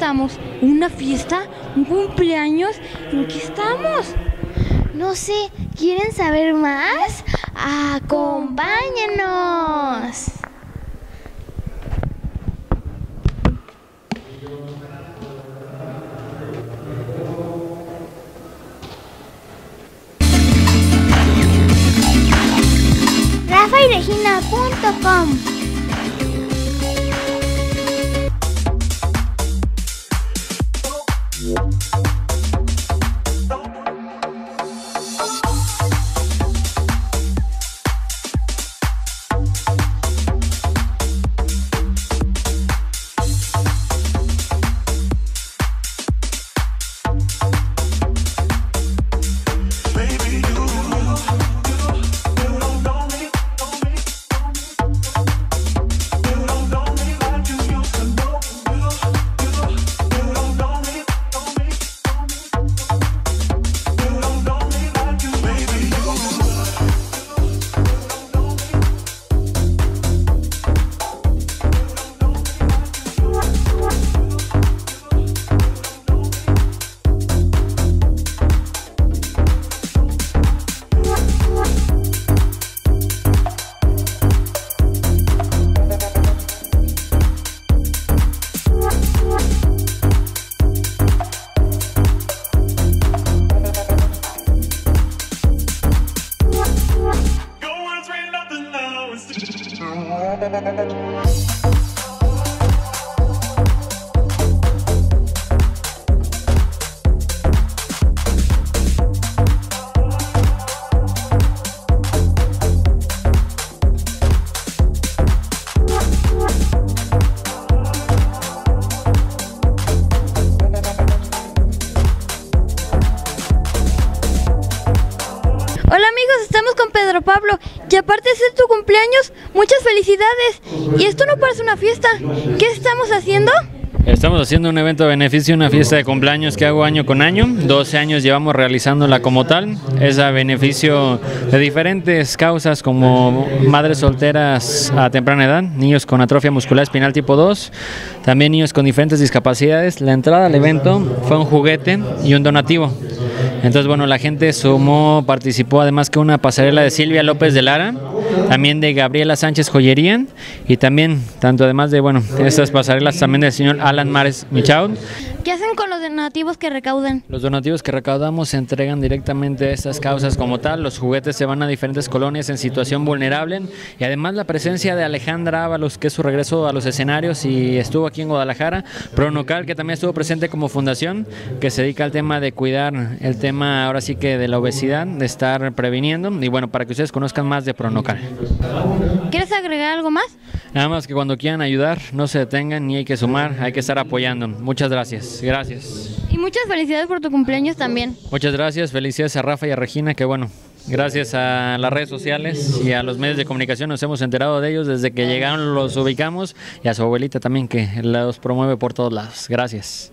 estamos? ¿Una fiesta? ¿Un cumpleaños? ¿En qué estamos? No sé, ¿quieren saber más? ¡Acompáñenos! rafayregina.com. Hola amigos, estamos con Pedro Pablo y aparte de ser tu cumpleaños, muchas felicidades. Y esto no parece una fiesta. ¿Qué estamos haciendo? Estamos haciendo un evento de beneficio, una fiesta de cumpleaños que hago año con año. 12 años llevamos realizándola como tal. Es a beneficio de diferentes causas como madres solteras a temprana edad, niños con atrofia muscular espinal tipo 2, también niños con diferentes discapacidades. La entrada al evento fue un juguete y un donativo. Entonces, bueno, la gente sumó, participó además que una pasarela de Silvia López de Lara, también de Gabriela Sánchez Joyería y también, tanto además de, bueno, estas pasarelas también del señor Alan Mares Michaud. ¿Qué hacen con los donativos que recaudan? Los donativos que recaudamos se entregan directamente a estas causas como tal. Los juguetes se van a diferentes colonias en situación vulnerable y además la presencia de Alejandra Ábalos, que es su regreso a los escenarios y estuvo aquí en Guadalajara. Pronocal, que también estuvo presente como fundación, que se dedica al tema de cuidar el tema ahora sí que de la obesidad, de estar previniendo y bueno, para que ustedes conozcan más de Pronocal. ¿Quieres agregar algo más? Nada más que cuando quieran ayudar, no se detengan ni hay que sumar, hay que estar apoyando. Muchas gracias. Gracias. Y muchas felicidades por tu cumpleaños también. Muchas gracias, felicidades a Rafa y a Regina, que bueno, gracias a las redes sociales y a los medios de comunicación nos hemos enterado de ellos desde que llegaron, los ubicamos, y a su abuelita también que los promueve por todos lados. Gracias.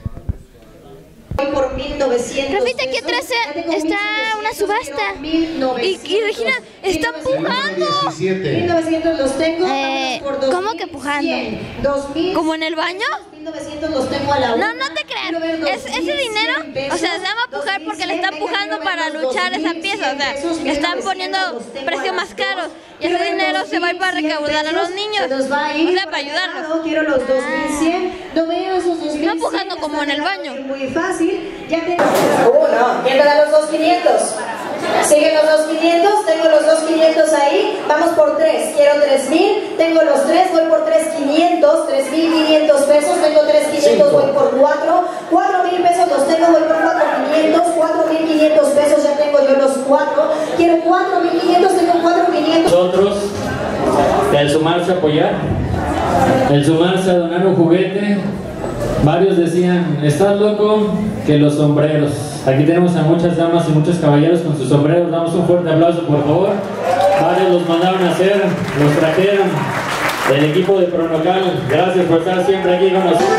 Por 1.900 Rafita, aquí atrás está una subasta. Y Regina está pujando. 1.900 los tengo. ¿Cómo que pujando? ¿Como en el baño? 1.900 los tengo a la una. No, no te creas. Ese dinero, o sea, se llama pujar porque le están pujando para luchar esa pieza. O sea, le están poniendo precios más caros. Y ese dinero se va a ir para recaudar a los niños. O sea, para ayudarlos. Quiero los 2.100. No veo esos 2.100. No pujando como en el baño. Muy fácil. Ya tengo. No. ¿Quién me da los 2.500? Siguen los 2.500. Tengo los 2.500 ahí. Vamos por 3. Quiero 3.000. Tengo los 3. Voy por 3.500. 3.500 pesos. Tengo 3.500. Voy por 4. 4.000 pesos los tengo. Voy por 4.500. 4.500 pesos. Ya tengo yo los 4. Quiero 4.500. Tengo 4.500. Nosotros, el sumarse a apoyar, el sumarse a donar un juguete, varios decían, ¿estás loco? Que los sombreros. Aquí tenemos a muchas damas y muchos caballeros con sus sombreros. Damos un fuerte aplauso, por favor. Varios los mandaron a hacer, los trajeron. El equipo de Pronocal, gracias por estar siempre aquí con nosotros.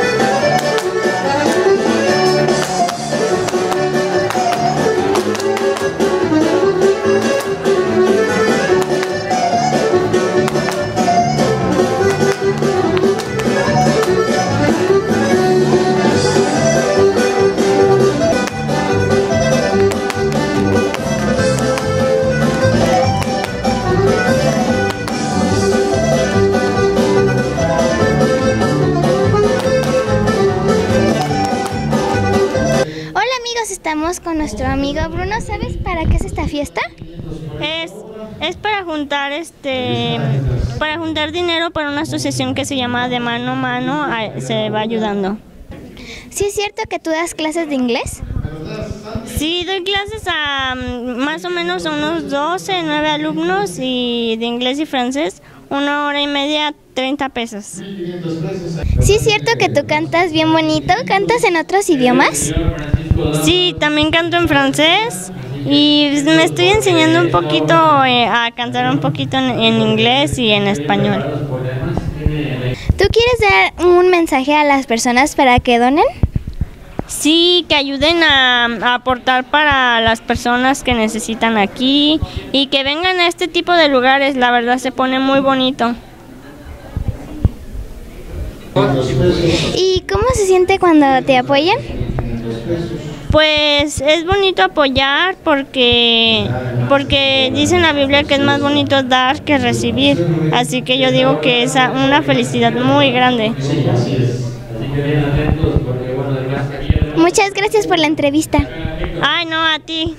estamos con nuestro amigo Bruno. ¿Sabes para qué es esta fiesta? Es para juntar dinero para una asociación que se llama De Mano a Mano, se va ayudando. ¿Sí es cierto que tú das clases de inglés? Sí, doy clases a más o menos a unos 12, 9 alumnos y de inglés y francés, 1 hora y media, 30 pesos. ¿Sí es cierto que tú cantas bien bonito? ¿Cantas en otros idiomas? Sí, también canto en francés y me estoy enseñando un poquito a cantar un poquito en inglés y en español. ¿Tú quieres dar un mensaje a las personas para que donen? Sí, que ayuden a aportar para las personas que necesitan aquí y que vengan a este tipo de lugares, la verdad se pone muy bonito. ¿Y cómo se siente cuando te apoyan? Pues es bonito apoyar porque dice en la Biblia que es más bonito dar que recibir, así que yo digo que es una felicidad muy grande. Muchas gracias por la entrevista. Ay, no, a ti.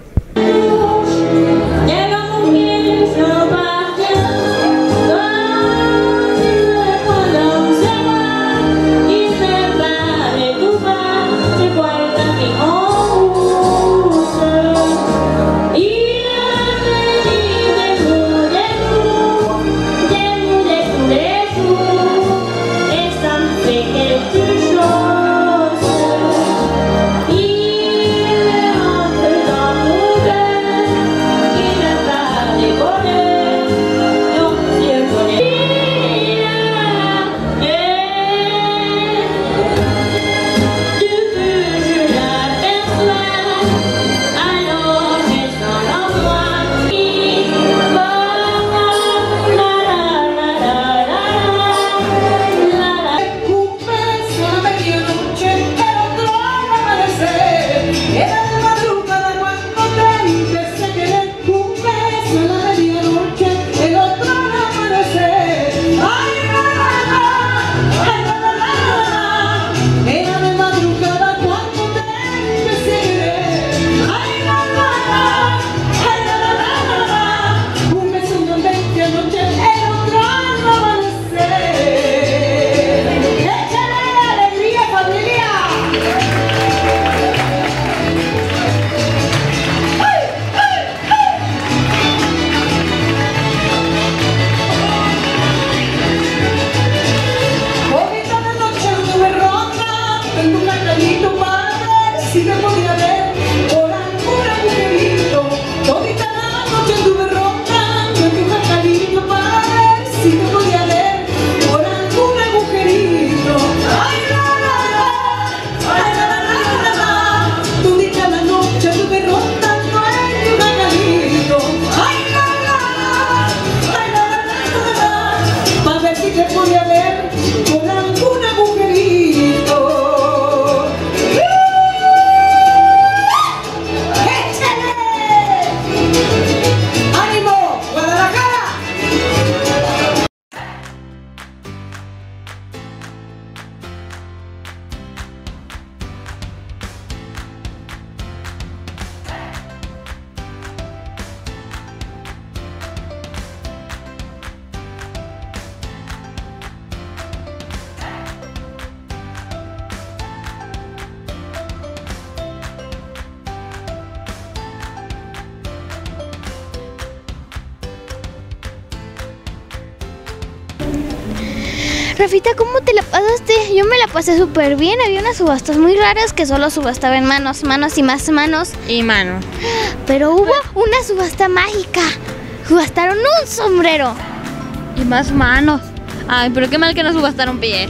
Rafita, ¿cómo te la pasaste? Yo me la pasé súper bien. Había unas subastas muy raras que solo subastaban manos y más manos. Y mano. Pero hubo una subasta mágica. Subastaron un sombrero. Y más manos. Ay, pero qué mal que no subastaron pies.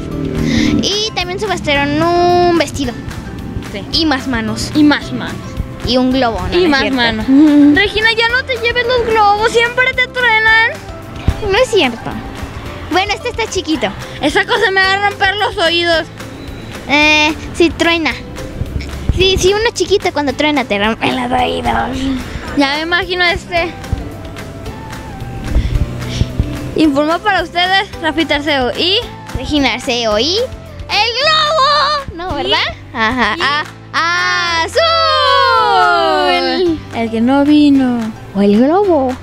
Y también subastaron un vestido. Sí. Y más manos. Y más manos. Y un globo, ¿no? Y ¿No es más cierto? manos. Regina, ya no te lleves los globos, siempre te truenan. No es cierto. Bueno, este está chiquito. Esa cosa me va a romper los oídos. Sí, truena. Sí, uno chiquito cuando truena te rompen los oídos. Ya me imagino este. Informó para ustedes Rafita Arceo y Regina Arceo y el globo. ¿No, verdad? Ajá. ¡Azul! azul. El que no vino. O el globo.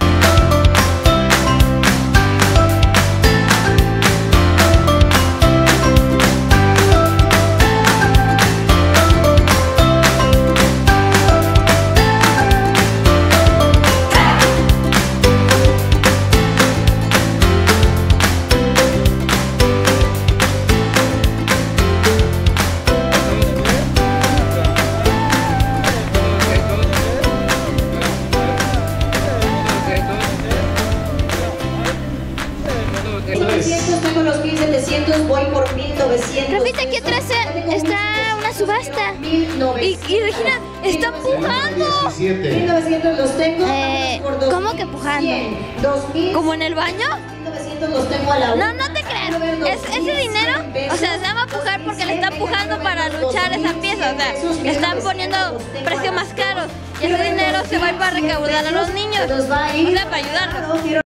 Tengo los 1700, voy por 1900. Repite, aquí atrás está una subasta. Y Regina, está empujando. 1900 los tengo. ¿Cómo que empujando? 100, 2000. ¿Como en el baño? 1900 los tengo a la No, no te creas. Ese dinero, o sea, se llama empujar porque le está empujando para luchar esa pieza. O sea, le están poniendo precios más caros. Y ese dinero se va a ir para recaudar a los niños. O sea, para ayudarlos.